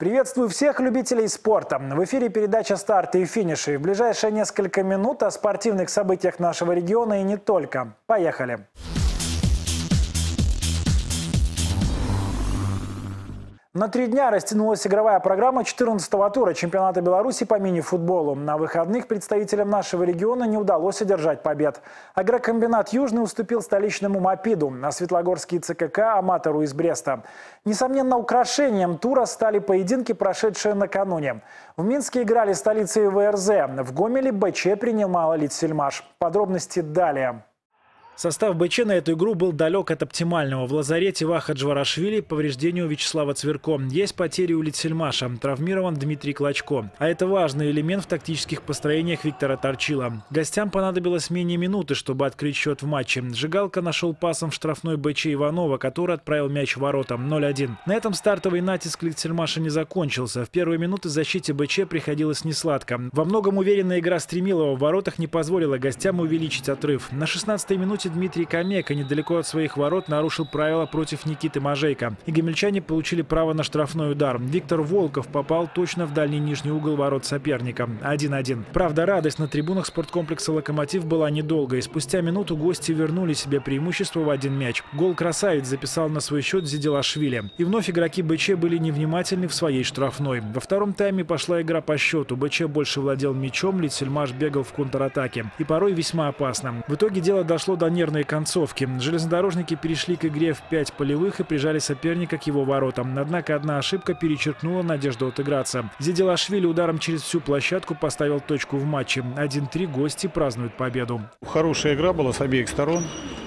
Приветствую всех любителей спорта. В эфире передача «Старты и финиши». В ближайшие несколько минут о спортивных событиях нашего региона и не только. Поехали! На 3 дня растянулась игровая программа 14-го тура чемпионата Беларуси по мини-футболу. На выходных представителям нашего региона не удалось одержать побед. Агрокомбинат «Южный» уступил столичному «Мапиду», а Светлогорский ЦКК – «Аматору» из Бреста. Несомненно, украшением тура стали поединки, прошедшие накануне. В Минске играли столицы ВРЗ. В Гомеле БЧ принимала Литсельмаш. Подробности далее. Состав БЧ на эту игру был далек от оптимального. В лазарете Ваха Джварашвили повреждению Вячеслава Цверко. Есть потери у Литсельмаша. Травмирован Дмитрий Клочко. А это важный элемент в тактических построениях Виктора Торчила. Гостям понадобилось менее минуты, чтобы открыть счет в матче. Жигалка нашел пасом в штрафной БЧ Иванова, который отправил мяч в ворота. 0-1. На этом стартовый натиск Литсельмаша не закончился. В первые минуты защите БЧ приходилось несладко. Во многом уверенная игра Стремилова в воротах не позволила гостям увеличить отрыв. На 16-й минуте Дмитрий Камека недалеко от своих ворот нарушил правила против Никиты Можейко. И гомельчане получили право на штрафной удар. Виктор Волков попал точно в дальний нижний угол ворот соперника. 1-1. Правда, радость на трибунах спорткомплекса «Локомотив» была недолгой. Спустя минуту гости вернули себе преимущество в 1 мяч. Гол красавец записал на свой счет Зиделашвили. И вновь игроки БЧ были невнимательны в своей штрафной. Во втором тайме пошла игра по счету. БЧ больше владел мячом, Литсельмаш бегал в контратаке. И порой весьма опасно. В итоге дело дошло до нервной концовки. Железнодорожники перешли к игре в 5 полевых и прижали соперника к его воротам. Однако одна ошибка перечеркнула надежду отыграться. Зиделашвили ударом через всю площадку поставил точку в матче. 1-3 гости празднуют победу. Хорошая игра была с обеих сторон.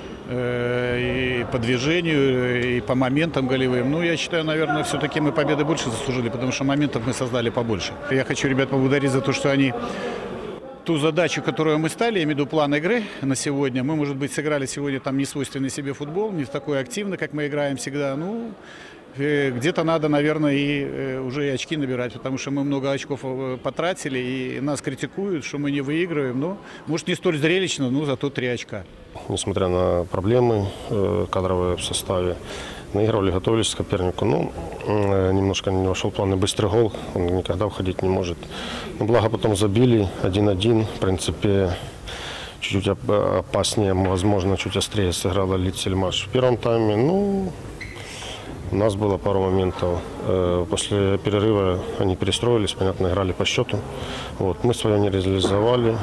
И по движению, и по моментам голевым. Ну, я считаю, наверное, все-таки мы победы больше заслужили, потому что моментов мы создали побольше. Я хочу ребят поблагодарить за то, что они ту задачу, которую мы стали, я имею в виду план игры на сегодня. Мы, может быть, сыграли сегодня там не свойственный себе футбол, не такой активно, как мы играем всегда. Ну, где-то надо, наверное, и уже и очки набирать, потому что мы много очков потратили, и нас критикуют, что мы не выигрываем. Но, может, не столь зрелищно, но зато 3 очка. Несмотря на проблемы кадровые в составе, наигрывали, готовились к сопернику. Ну, немножко не вошел в план и быстрый гол, он никогда уходить не может. Но благо потом забили 1-1, в принципе, чуть-чуть опаснее, возможно, чуть острее сыграла Литсельмаш в первом тайме. Ну, у нас было пару моментов. После перерыва они перестроились, понятно, играли по счету. Вот, мы свое не реализовали.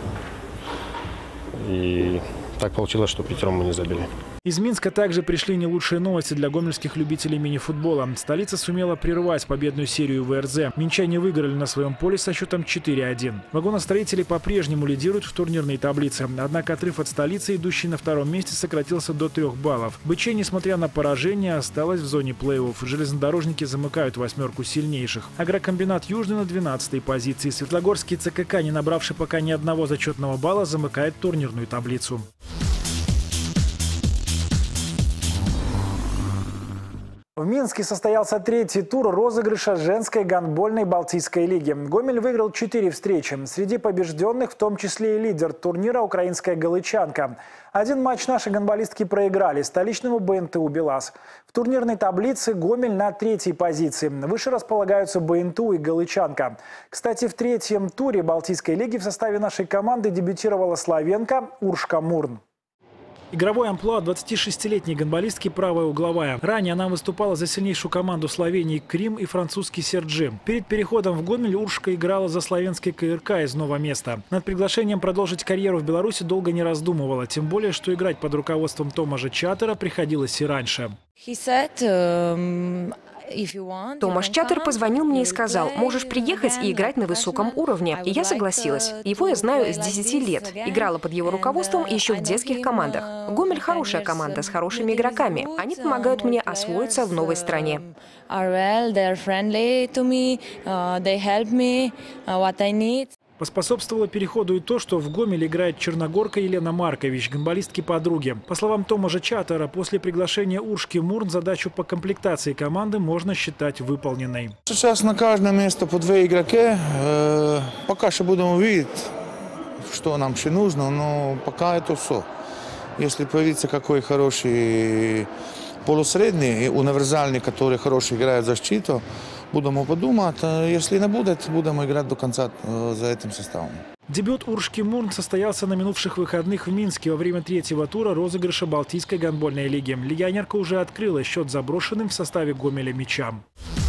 И так получилось, что 5 мы не забили. Из Минска также пришли не лучшие новости для гомельских любителей мини-футбола. Столица сумела прервать победную серию ВРЗ. Минчане выиграли на своем поле со счетом 4-1. Вагоностроители по-прежнему лидируют в турнирной таблице. Однако отрыв от столицы, идущий на 2-м месте, сократился до 3 баллов. БЧ, несмотря на поражение, осталась в зоне плей-офф. Железнодорожники замыкают 8 сильнейших. Агрокомбинат «Южный» на 12-й позиции. Светлогорский ЦКК, не набравший пока ни одного зачетного балла, замыкает турнирную таблицу. В Минске состоялся 3-й тур розыгрыша женской гандбольной Балтийской лиги. Гомель выиграл 4 встречи. Среди побежденных в том числе и лидер турнира украинская галичанка. 1 матч наши гандболистки проиграли столичному БНТУ «БелАЗ». В турнирной таблице Гомель на 3-й позиции. Выше располагаются БНТУ и галичанка. Кстати, в 3-м туре Балтийской лиги в составе нашей команды дебютировала словенка Уршка Мурн. Игровой амплуа 26-летней гандболистки правая угловая. Ранее она выступала за сильнейшую команду Словении Крим и французский Серджи. Перед переходом в Гомель Уршка играла за славянский КРК из Новоместа. Над приглашением продолжить карьеру в Беларуси долго не раздумывала. Тем более, что играть под руководством Томажа Чатера приходилось и раньше. Томаш Чатер позвонил мне и сказал: можешь приехать и играть на высоком уровне. И я согласилась. Его я знаю с 10 лет. Играла под его руководством еще в детских командах. Гомель хорошая команда с хорошими игроками. Они помогают мне освоиться в новой стране. Поспособствовало переходу и то, что в Гомеле играет черногорка Елена Маркович, гандболистки-подруги. По словам Томажа Чатера, после приглашения Уршки Мурн задачу по комплектации команды можно считать выполненной. Сейчас на каждое место по 2 игрока. Пока что будем увидеть, что нам еще нужно, но пока это все. Если появится какой хороший полусредний и универсальный, который хорошо играет в защиту, будемо подумати. Если не будет, будем играть до конца за этим составом. Дебют Уршки Мурн состоялся на минувших выходных в Минске во время третьего тура розыгрыша Балтийской гандбольной лиги. Легионерка уже открыла счет заброшенным в составе Гомеля мячам.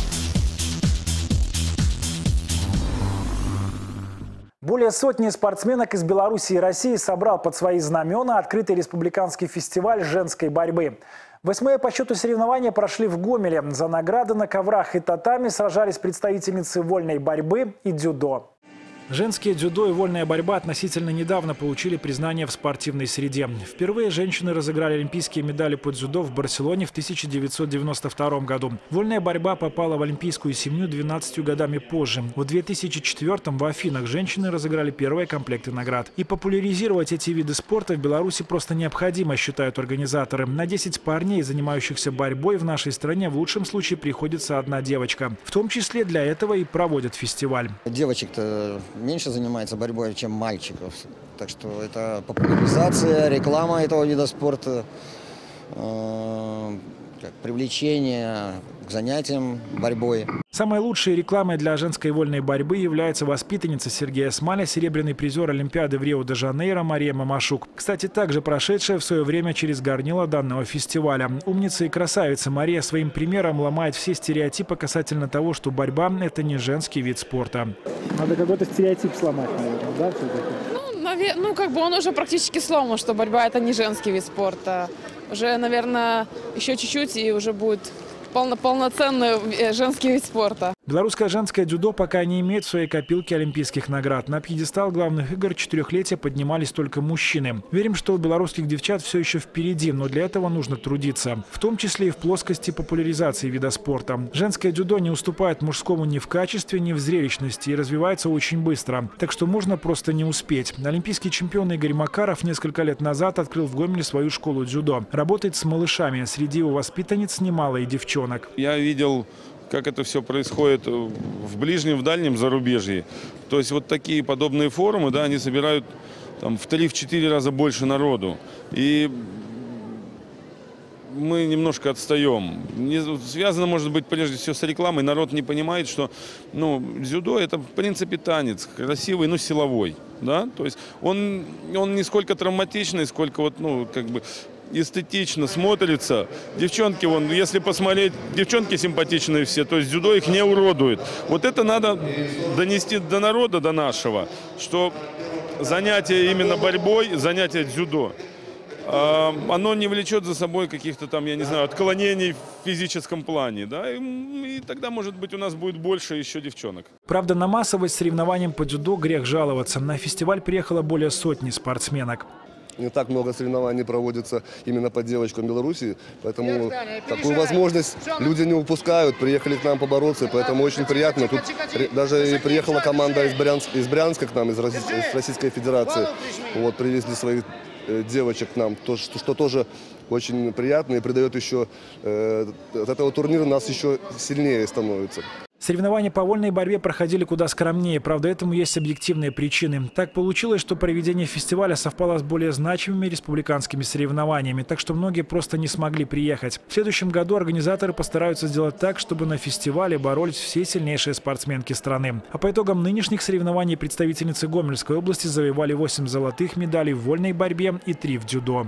Более сотни спортсменок из Беларуси и России собрал под свои знамена открытый республиканский фестиваль женской борьбы. 8-е по счету соревнования прошли в Гомеле. За награды на коврах и татами сражались представительницы вольной борьбы и дзюдо. Женские дзюдо и вольная борьба относительно недавно получили признание в спортивной среде. Впервые женщины разыграли олимпийские медали по дзюдо в Барселоне в 1992 году. Вольная борьба попала в олимпийскую семью 12 годами позже. В 2004 в Афинах женщины разыграли первые комплекты наград. И популяризировать эти виды спорта в Беларуси просто необходимо, считают организаторы. На 10 парней, занимающихся борьбой в нашей стране, в лучшем случае приходится одна девочка. В том числе для этого и проводят фестиваль. Девочек-то меньше занимается борьбой, чем мальчиков. Так что это популяризация, реклама этого вида спорта, привлечение к занятиям борьбой. Самой лучшей рекламой для женской вольной борьбы является воспитанница Сергея Смаля, серебряный призер Олимпиады в Рио-де-Жанейро Мария Мамашук. Кстати, также прошедшая в свое время через горнило данного фестиваля. Умница и красавица Мария своим примером ломает все стереотипы касательно того, что борьба – это не женский вид спорта. Надо какой-то стереотип сломать, наверное, да? Ну, как бы он уже практически сломан, что борьба – это не женский вид спорта. Уже, наверное, еще чуть-чуть и уже будет полноценный женский вид спорта. Белорусское женское дзюдо пока не имеет в своей копилке олимпийских наград. На пьедестал главных игр четырехлетия поднимались только мужчины. Верим, что у белорусских девчат все еще впереди, но для этого нужно трудиться. В том числе и в плоскости популяризации вида спорта. Женское дзюдо не уступает мужскому ни в качестве, ни в зрелищности и развивается очень быстро. Так что можно просто не успеть. Олимпийский чемпион Игорь Макаров несколько лет назад открыл в Гомеле свою школу дзюдо. Работает с малышами. Среди его воспитанниц немало и девчонок. Я видел, как это все происходит в ближнем, в дальнем зарубежье. То есть вот такие подобные форумы, да, они собирают там, в 3-4 раза больше народу. И мы немножко отстаем. Связано, может быть, прежде всего с рекламой. Народ не понимает, что дзюдо – это, в принципе, танец, красивый, но силовой. Да? То есть он не сколько травматичный, сколько вот, эстетично смотрится. Девчонки, если посмотреть, девчонки симпатичные все, то есть дзюдо их не уродует. Вот это надо донести до народа, до нашего, что занятие именно борьбой, занятие дзюдо, оно не влечет за собой каких-то там, я не знаю, отклонений в физическом плане. Да? И тогда, может быть, у нас будет больше еще девчонок. Правда, на массовость соревнованиям по дзюдо грех жаловаться. На фестиваль приехало более сотни спортсменок. Не так много соревнований проводится именно по девочкам Беларуси, поэтому такую возможность люди не упускают, приехали к нам побороться, и поэтому очень приятно. Тут даже и приехала команда из Брянска к нам, из Российской Федерации, привезли своих девочек к нам, что тоже очень приятно и придает еще, от этого турнира нас еще сильнее становится. Соревнования по вольной борьбе проходили куда скромнее, правда, этому есть объективные причины. Так получилось, что проведение фестиваля совпало с более значимыми республиканскими соревнованиями, так что многие просто не смогли приехать. В следующем году организаторы постараются сделать так, чтобы на фестивале боролись все сильнейшие спортсменки страны. А по итогам нынешних соревнований представительницы Гомельской области завоевали 8 золотых медалей в вольной борьбе и 3 в дзюдо.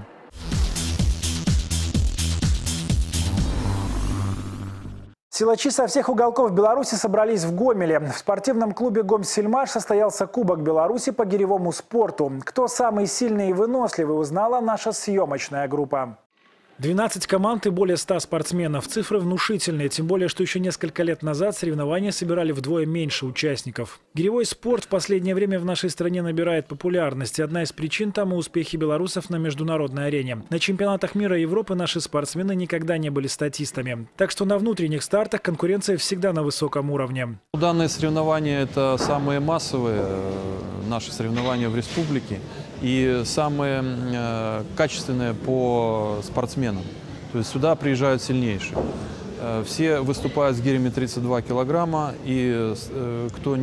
Силачи со всех уголков Беларуси собрались в Гомеле. В спортивном клубе «Гомсельмаш» состоялся Кубок Беларуси по гиревому спорту. Кто самый сильный и выносливый, узнала наша съемочная группа. 12 команд и более 100 спортсменов. Цифры внушительные, тем более, что еще несколько лет назад соревнования собирали вдвое меньше участников. Гиревой спорт в последнее время в нашей стране набирает популярность. Одна из причин тому успехи белорусов на международной арене. На чемпионатах мира и Европы наши спортсмены никогда не были статистами. Так что на внутренних стартах конкуренция всегда на высоком уровне. Данные соревнования – это самые массовые наши соревнования в республике и самые качественные по спортсменам. То есть сюда приезжают сильнейшие. Все выступают с гирями 32 килограмма, и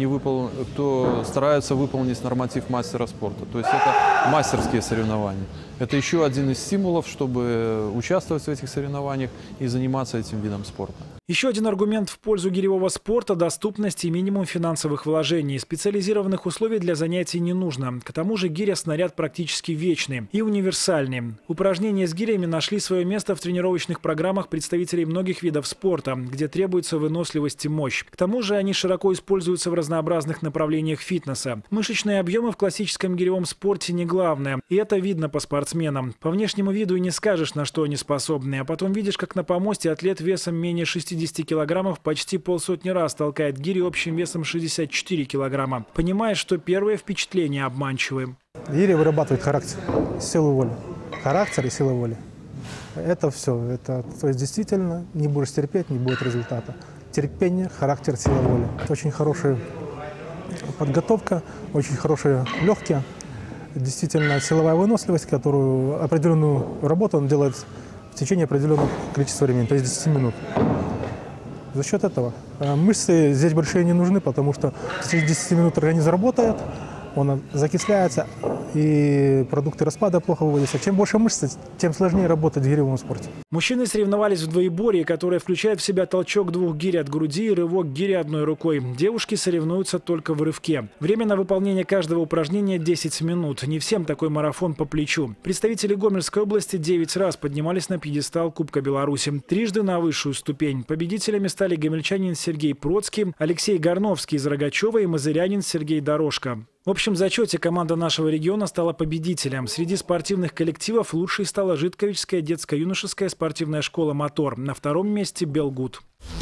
кто старается выполнить норматив мастера спорта. То есть это мастерские соревнования. это еще один из стимулов, чтобы участвовать в этих соревнованиях и заниматься этим видом спорта. Еще один аргумент в пользу гиревого спорта – доступность и минимум финансовых вложений. Специализированных условий для занятий не нужно. К тому же гиря – снаряд практически вечный и универсальный. Упражнения с гирями нашли свое место в тренировочных программах представителей многих видов спорта, где требуется выносливость и мощь. К тому же они широко используются в разнообразных направлениях фитнеса. Мышечные объемы в классическом гиревом спорте не главное. И это видно по спортсменам. По внешнему виду и не скажешь, на что они способны. А потом видишь, как на помосте атлет весом менее 60 килограммов почти полсотни раз толкает гири общим весом 64 килограмма. Понимаешь, что первое впечатление обманчивое. Гири вырабатывает характер, силу воли. Характер и сила воли. Это все. То есть действительно не будешь терпеть, не будет результата. Терпение, характер, сила воли. Это очень хорошая подготовка, очень хорошие легкие. Действительно силовая выносливость, которую определенную работу он делает в течение определенного количества времени, то есть 10 минут. За счет этого мышцы здесь большие не нужны, потому что в течение 10 минут организм работает, он закисляется, и продукты распада плохо выводятся. Чем больше мышц, тем сложнее работать в гиревом спорте. Мужчины соревновались в двоеборье, которое включает в себя толчок 2 гирь от груди и рывок гири одной рукой. Девушки соревнуются только в рывке. Время на выполнение каждого упражнения 10 минут. Не всем такой марафон по плечу. Представители Гомельской области 9 раз поднимались на пьедестал Кубка Беларуси. Трижды на высшую ступень. Победителями стали гомельчанин Сергей Процкий, Алексей Горновский из Рогачева и мазырянин Сергей Дорожко. В общем зачете команда нашего региона стала победителем. Среди спортивных коллективов лучшей стала Житковичская детско-юношеская спортивная школа «Мотор». На втором месте «Белгуд».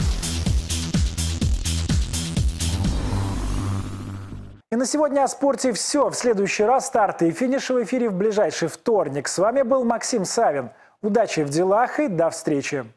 И на сегодня о спорте все. В следующий раз старты и финиши в эфире в ближайший вторник. С вами был Максим Савин. Удачи в делах и до встречи.